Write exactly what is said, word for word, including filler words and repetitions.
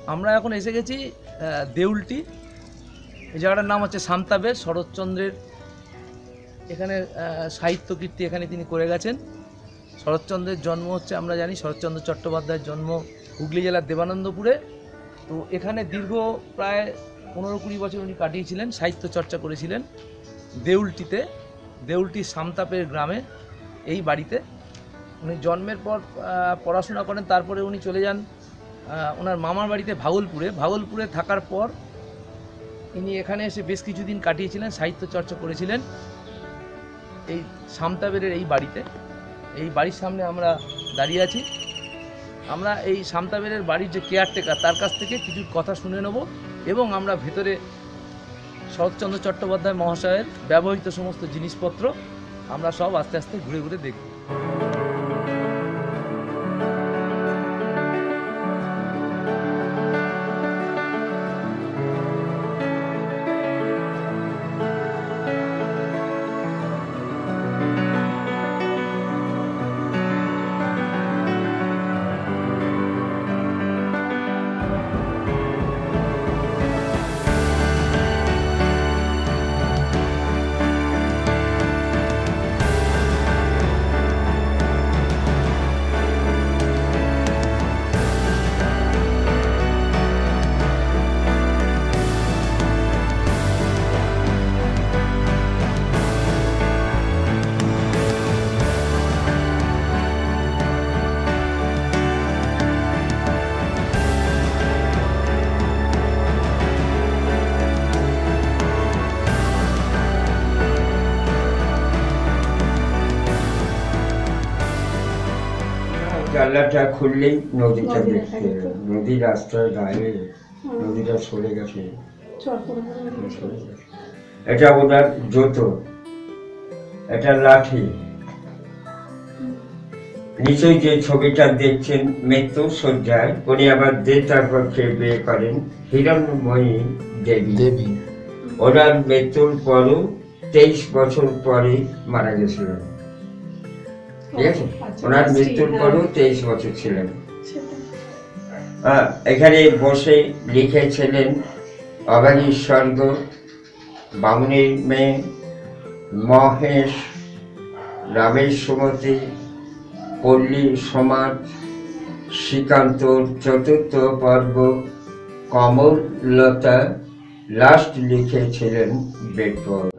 আমরা এখন এসে গেছি দেউলটি। এই জায়গাটার নাম হচ্ছে সামতাবের। শরৎচন্দ্রের এখানে সাহিত্য কীর্তি এখানে তিনি করে গেছেন। শরৎচন্দ্রের জন্ম হচ্ছে, আমরা জানি শরৎচন্দ্র চট্টোপাধ্যায়ের জন্ম হুগলি জেলার দেবানন্দপুরে। তো এখানে দীর্ঘ প্রায় পনেরো কুড়ি বছর উনি কাটিয়েছিলেন, সাহিত্য চর্চা করেছিলেন দেউলটিতে, দেউলটির সামতাপের গ্রামে এই বাড়িতে। উনি জন্মের পর পড়াশোনা করেন, তারপরে উনি চলে যান ওনার মামার বাড়িতে ভাগলপুরে। ভাগলপুরে থাকার পর ইনি এখানে এসে বেশ কিছুদিন কাটিয়েছিলেন, সাহিত্য চর্চা করেছিলেন এই সামতাবেরের এই বাড়িতে। এই বাড়ির সামনে আমরা দাঁড়িয়ে আছি। আমরা এই সামতাবেরের বাড়ির যে কেয়ারটেকার তার কাছ থেকে কিছু কথা শুনে নেব এবং আমরা ভেতরে শরৎচন্দ্র চট্টোপাধ্যায় মহাশয়ের ব্যবহৃত সমস্ত জিনিসপত্র আমরা সব আস্তে আস্তে ঘুরে ঘুরে দেখব। জানলাটা খুললেই নদীটা দেখতে, নদীর রাস্তার গায়ে নদীটা সরে গেছে। এটা ওনার জুতো, এটা লাঠি। নিশ্চয়ই যে ছবিটা দেখছেন মৃত্যু শয্যায়, উনি আবার দেবতার পক্ষে বিয়ে করেন হিরণ্ময়ী দেবী দেবী ওনার মৃত্যুর পরও তেইশ বছর পরে মারা গেছিলেন। ঠিক আছে, ওনার মৃত্যুর পরও তেইশ বছর ছিলেন। এখানে বসে লিখেছিলেন অবাগী স্বর্গ, বামুনের মেয়ে, মহেশ, রামের সুমতি, পল্লী সমাজ, শ্রীকান্তর চতুর্থ পর্ব, কমললতা, লাস্ট লিখেছিলেন বেটবল।